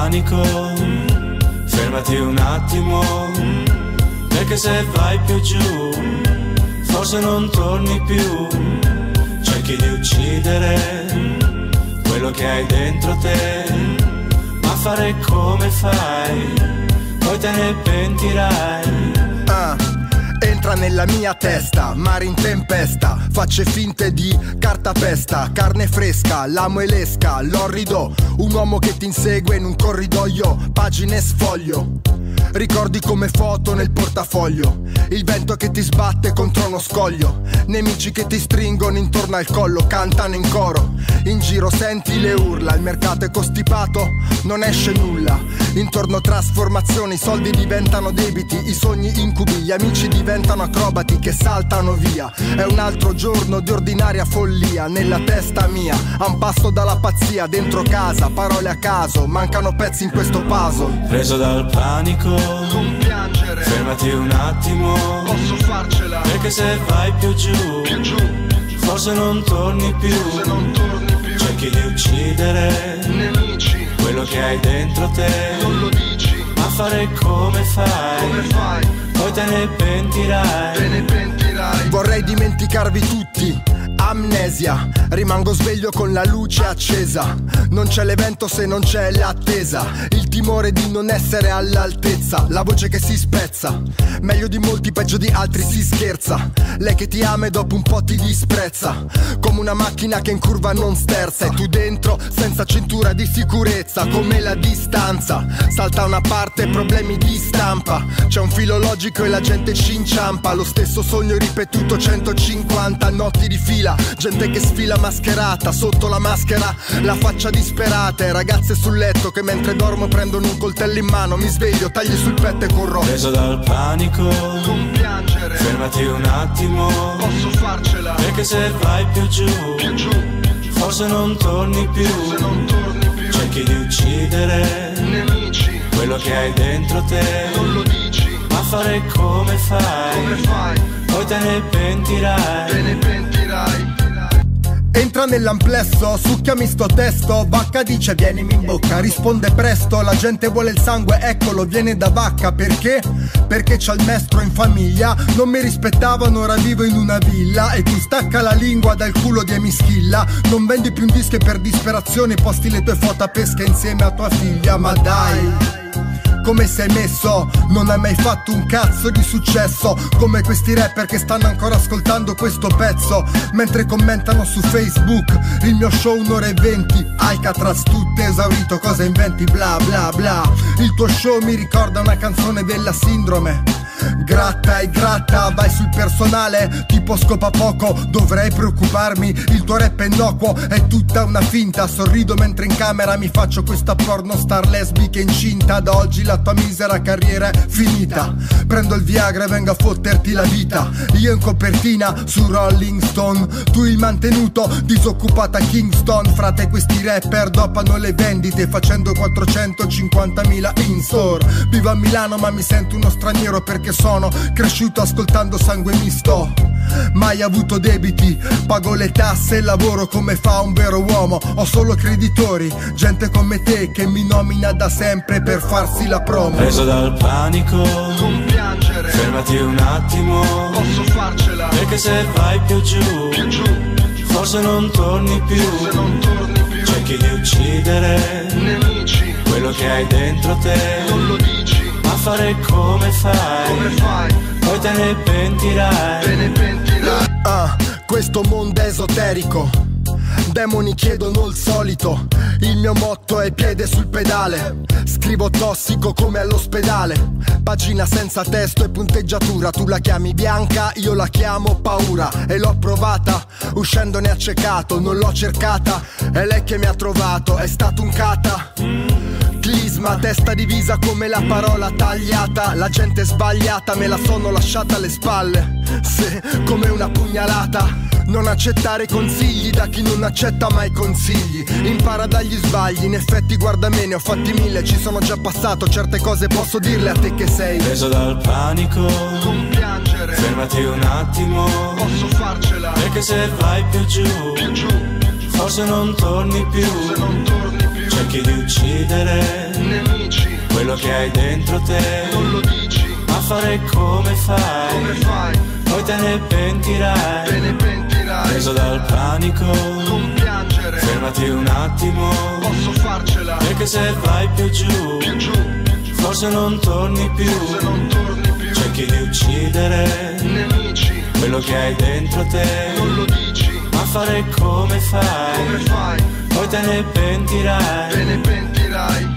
panico, fermati un attimo, perché se vai più giù, forse non torni più. Cerchi di uccidere quello che hai dentro te, ma fare come fai, poi te ne pentirai. Entra nella mia testa, mare in tempesta, facce finte di cartapesta, carne fresca, l'amo e l'esca, l'orrido, un uomo che ti insegue in un corridoio, pagine sfoglio. Ricordi come foto nel portafoglio, il vento che ti sbatte contro uno scoglio, nemici che ti stringono intorno al collo, cantano in coro, in giro senti le urla, il mercato è costipato, non esce nulla, intorno trasformazioni, i soldi diventano debiti, i sogni incubi, gli amici diventano acrobati che saltano via. È un altro giorno di ordinaria follia nella testa mia, a un passo dalla pazzia, dentro casa, parole a caso, mancano pezzi in questo puzzle. Preso dal panico, non piangere, fermati un attimo, posso farcela, perché se vai più giù, forse non torni più. Cerchi di uccidere nemici, quello che hai dentro te, non lo dici, ma fare come fai, poi te ne pentirai. Vorrei dimenticarvi tutti, amnesia, rimango sveglio con la luce accesa, non c'è l'evento se non c'è l'attesa, il timore di non essere all'altezza, la voce che si spezza, meglio di molti, peggio di altri si scherza, lei che ti ama e dopo un po' ti disprezza, come una macchina che in curva non sterza, e tu dentro senza cintura di sicurezza, come la distanza, salta una parte, problemi di stampa, c'è un filo logico e la gente ci inciampa, lo stesso sogno ripetuto 150 notti di fila, gente che sfila mascherata, sotto la maschera la faccia disperata, e ragazze sul letto che mentre dormo prendono un coltello in mano, mi sveglio, tagli sul petto e corro. Preso dal panico, non piangere, fermati un attimo, posso farcela, perché se vai più giù, forse non torni più. Cerchi di uccidere nemici, quello che hai dentro te, non lo dici, ma fare come fai, poi te ne pentirai. Entra nell'amplesso, succhiami sto testo, vacca dice vienimi in bocca, risponde presto, la gente vuole il sangue, eccolo, viene da vacca, perché? Perché c'ha il mestro in famiglia, non mi rispettavano, ora vivo in una villa, e tu stacca la lingua dal culo di Emischilla, non vendi più un disco e per disperazione posti le tue foto a pesca insieme a tua figlia, ma dai, come sei messo? Non hai mai fatto un cazzo di successo, come questi rapper che stanno ancora ascoltando questo pezzo mentre commentano su Facebook il mio show 1:20, Alcatraz tutto esaurito, cosa inventi bla bla bla. Il tuo show mi ricorda una canzone della Sindrome, gratta e gratta, vai sul personale tipo scopa poco, dovrei preoccuparmi, il tuo rap è innocuo, è tutta una finta, sorrido mentre in camera mi faccio questa porno star lesbica incinta, da oggi la tua misera carriera è finita, prendo il Viagra e vengo a fotterti la vita, io in copertina su Rolling Stone, tu il mantenuto, disoccupata Kingston, frate questi rapper dopano le vendite facendo 450.000 in store, vivo a Milano ma mi sento uno straniero perché sono cresciuto ascoltando Sangue Misto, mai avuto debiti, pago le tasse e lavoro come fa un vero uomo, ho solo creditori, gente come te che mi nomina da sempre per farsi la promo. Preso dal panico, non piangere, fermati un attimo, posso farcela, perché se vai più giù, forse non torni più. Cerchi di uccidere nemici, quello che hai dentro te, non lo dici, ma fare come fai, poi te ne pentirai. Questo mondo è esoterico, demoni chiedono il solito, il mio motto è piede sul pedale, scrivo tossico come all'ospedale, pagina senza testo e punteggiatura, tu la chiami bianca, io la chiamo paura, e l'ho provata, uscendone accecato, non l'ho cercata, è lei che mi ha trovato, è stato un cata. Clisma, testa divisa come la parola tagliata, la gente sbagliata me la sono lasciata alle spalle, sì, come una pugnalata. Non accettare consigli da chi non accetta mai consigli, impara dagli sbagli, in effetti guarda me ne ho fatti 1000, ci sono già passato, certe cose posso dirle a te che sei preso dal panico, non piangere, fermati un attimo, posso farcela, perché se vai più giù, forse non torni più. cerchi di uccidere nemici, quello che hai dentro te, non lo dici, ma fare come fai, come fai, poi te ne pentirai, te ne pentirai, preso dal panico, non piangere, fermati un attimo, posso farcela, perché se vai più giù, più giù, forse non torni più, se non torni più, cerchi di uccidere nemici, quello che hai dentro te, non lo dici, ma fare come come fai, fai, poi te ne pentirai, te ne pentirai.